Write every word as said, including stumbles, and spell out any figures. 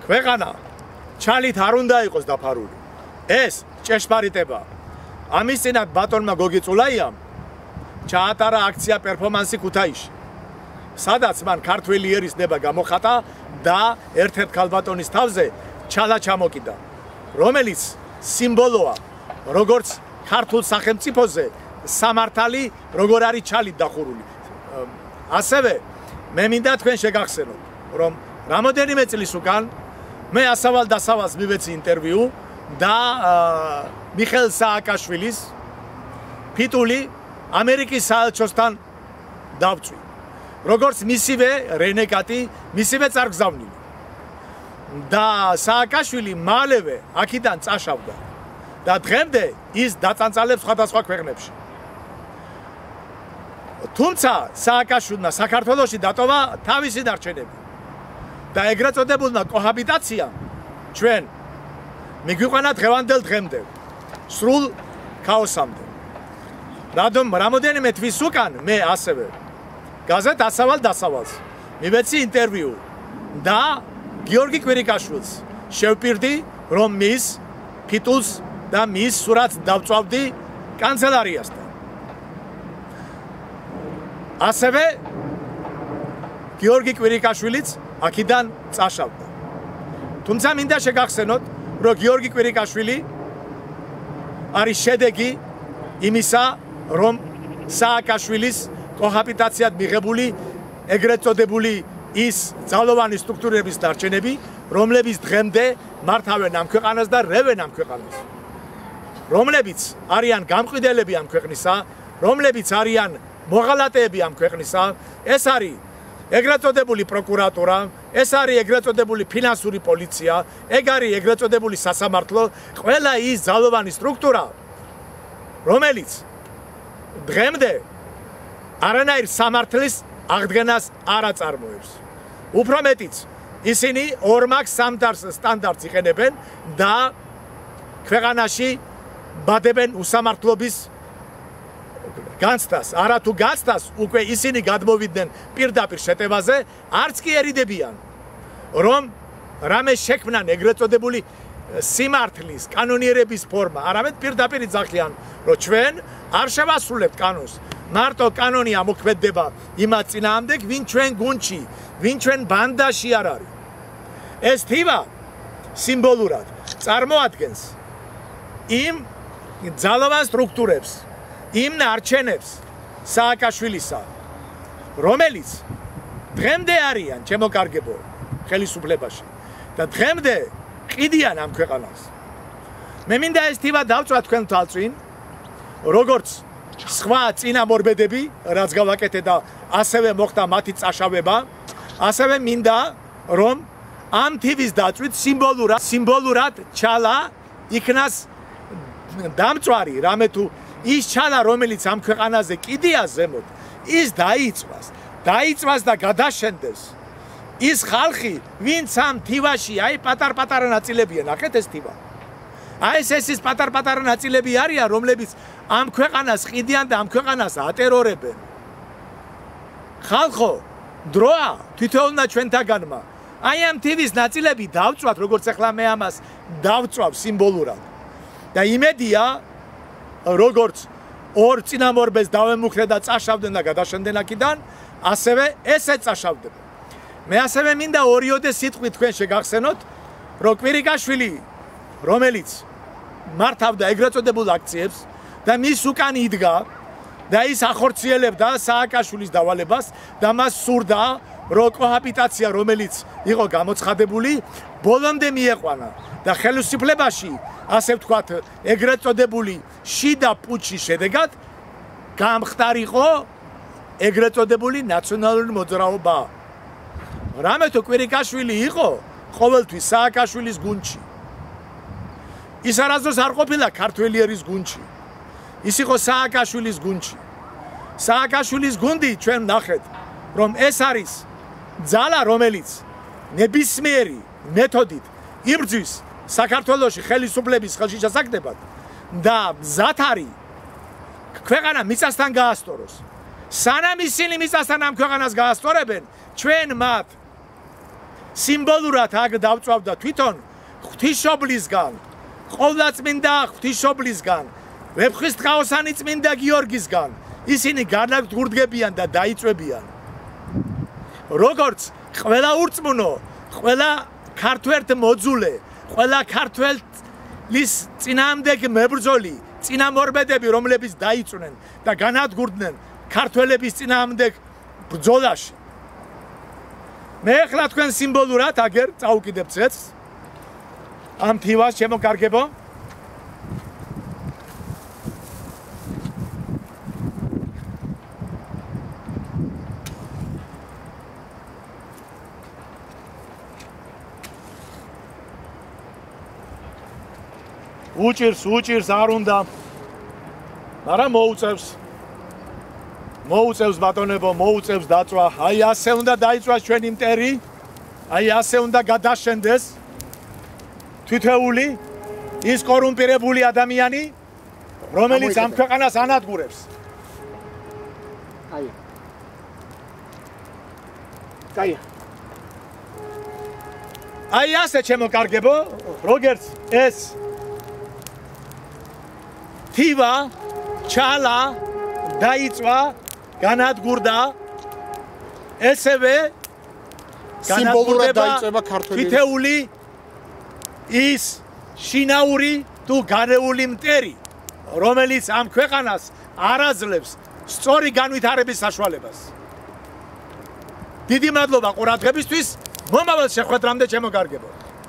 ქვეყანა ჩალით არ უნდა იყოს დაფარული. ეს ჭეშმარიტება. ამის წინათ ბატონმა გოგი წულაიამ ჩაატარა აქცია პერფორმანსი ქუთაისში. სადაც მან ქართველი ერის ნება გამოხატა და ერთ-ერთ ქალბატონის თავზე ჩალა ჩამოკიდა, რომელიც სიმბოლოა, როგორც ქართულ სახელმწიფოზე სამართალი როგორ არის ჩალით დახურული. ასევე მე მინდა თქვენ შეგახსენოთ, რომ რამოდენიმე წლის უკან მე ასავალ დასავალს მივეცი ინტერვიუ და მიხეილ სააკაშვილის ფიტული ამერიკის საელჩოსთან დავწვი. როგორც მისივე რენეგატი, მისივე წარგზავნილი. და სააკაშვილი მალევე აქედან წაშავდა და დღემდე ის დაწანწალებს სხვადასხვა ქვეყნებში. თუმცა სააკაშვილმა საქართველოში დატოვა თავისი დარჩენები და ეგრეთ წოდებულმა კოჰაბიტაციამ ჩვენ მიგვიყვანა დღევანდელ დღემდე სრულ ქაოსამდე. რადგან რამოდენიმე თვის უკან მე ასევე გაზეთ ასავალ დასავალს მივეცი ინტერვიუ და გიორგი კვირიკაშვილს შევპირდი, რომ მის ფიტულს და მის სურათს დავწვავდი კანცელარიასთან. ასევე გიორგი კვირიკაშვილიც აქედან წაშავდა. თუმცა მინდა შეგახსენოთ, რომ გიორგი კვირიკაშვილი არის შედეგი იმისა, რომ სააკაშვილის კოჰაბიტაციად მიღებული ეგრეთ წოდებული ის ძალოვანი სტრუქტურების დარჩენები, რომლებიც დღემდე მართავენ ამ ქვეყანას და რევენ ამ ქვეყანას. რომლებიც არიან გამყიდველები ამ ქვეყნისა, რომლებიც არიან მოღალატეები ამ ქვეყნისა, ეს არის ეგრეთ წოდებული პროკურატურა, ეს არის ეგრეთ წოდებული ფინანსური პოლიცია, ეგ არის ეგრეთ წოდებული სასამართლო, ყველა ის ძალოვანი სტრუქტურა, რომელიც დღემდე არანაირ სამართლის აღდგენას არ აწარმოებს. უფრო მეტიც, ისინი ორმაგ სამდარს სტანდარტს იყენებენ და ქვეყანაში ბადებენ უსამართლობის განცდას. არა თუ განცდას, უკვე ისინი გადმოვიდნენ პირდაპირ შეტევაზე, არც კი ერიდებიან, რომ რამე შექმნან ეგრეთ წოდებული სიმართლის, კანონიერების ფორმა, არამედ პირდაპირ იძახიან, რომ ჩვენ არ შევასრულებთ კანონს. მარტო კანონი ამოქმედება იმათ წინააღმდეგ, ვინ ჩვენ გუნდში, ვინ ჩვენ ბანდაში არ არის. ეს თივა სიმბოლურად წარმოადგენს იმ ძალოვან სტრუქტურებს, იმ ნარჩენებს სააკაშვილისა, რომელიც დღემდე არიან ჩემო კარგებო ხელისუფლებაში და დღემდე ყიდიან ამ ქვეყანას. მე მინდა ეს თივა დავწვა თქვენ თვალწინ, როგორც სხვა წინამორბედები, რაც გავაკეთე და ასევე მოხდა მათი წაშავება, ასევე მინდა რომ ამ თივის დაწვით სიმბოლურად, სიმბოლურად ჩალა იქნას დამწვარი, რამე თუ ის ჩალა, რომელიც ამ ქვეყანაზე კიდია ზემოთ, ის დაიწვას, დაიწვას და გადაშენდეს ის ხალხი, ვინც ამ თივაში, აი პატარ-პატარა ნაწილებია, ნახეთ ეს თივა. აი ეს ეს პატარ-პატარა ნაწილები არიან, რომლებიც ამ ქვეყანას ყიდიან და ამ ქვეყანას ატერორებენ. ხალხო, დროა თვითონმა ჩვენთაგანმა აი ამ თივის ნაწილები დავწვათ, როგორც ახლა მე ამას დავწვავ სიმბოლურად. და იმედია, როგორც ორ წინამორბედს დავემუქრე და წაშავდნენ და გადაშენდნენ აქედან, ასევე ესე წაშავდება. მე ასევე მინდა ორიოდე სიტყვით თქვენ შეგახსენოთ, რომ კვირიკაშვილი, რომელიც მართავდა ეგრეთ წოდებულ აქციებს და მის უკან იდგა და ის ახორციელებდა სააკაშვილის დავალებას და მას სურდა, რომ კოჰაბიტაცია, რომელიც იყო გამოცხადებული, ბოლომდე მieყვანა და ხელისუფლებაში, ასე ვთქვათ, ეგრეთ წოდებული შიდა პუჩის შედეგად გამხდარიყო ეგრეთ წოდებული ნაციონალური მოძრაობა. რამე თუ კვირიკაშვილი იყო ყოველთვის სააკაშვილის გუნდში. ის არასდროს არ ყოფილა ქართველი ერის გუნდში. ის იყო სააკაშვილის გუნდში. სააკაშვილის გუნდი ჩვენ ნახეთ, რომ ეს არის ძალა, რომელიც ნებისმიერი მეთოდით იბრძვის საქართველოში ხელისუფლების ხელში ჩასაგდებად და მზად არის ქვეყანა მიწასთან გაასწოროს. სანამ ისინი მიწასთან ამ ქვეყანას გაასწორებენ, ჩვენ მათ სიმბოლურად აქ დავწვავდა თვითონ ღვთისმშობლისგან, ყოვლადწმინდა ღვთისმშობლისგან, ვეფხისტყაოსანი წმინდა გიორგისგან. ისინი განაგურდგებიან და დაიწვებიან. როგორც ყველა ურწმუნო, ყველა ქართველ მოძულე, ყველა ქართველის წინააღმდეგ მებრძოლი, წინამორბედები, რომლებიც დაიწვნენ და განადგურდნენ ქართველების წინააღმდეგ ბრძოლაში. მე ახლა თქვენ სიმბოლურად აგერ წავუკიდებ წეთს ამ თივას შემოგარგებო. უჭირს, უჭირს არ უნდა. მაგრამ მოუწევს. მოუწევს ბატონებო, მოუწევს დაწვა. აი ასე უნდა დაიწვას ჩვენი მტერი. აი ასე უნდა გადაშენდეს თითეული ის კორუმპირებული ადამიანი, რომელიც ამ ქვეყანას ანადგურებს. აი. აი. აი ასე შემოკარგებო, როგორც ეს თივა, ჩალა, დაიწვა, განადგურდა, ესევე სიმბოლურად დაიწვა ქართველი თითეული ის შინაური თუ გარეული მტერი, რომელიც ამ ქვეყანას არ აძლევს სწორი განვითარების საშუალებას. დიდი მადლობა ყურადღებისთვის, მომავალ შეხვედრამდე ჩემო კარგებო.